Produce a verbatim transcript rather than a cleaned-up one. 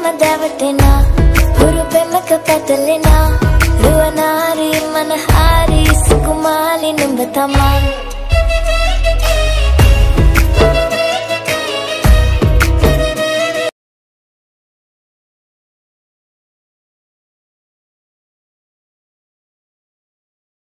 දැවටෙනා හුරු පෙමක පැටලෙනා රුවනාරි මනහාරි සුකුමාලි නුඹ තමා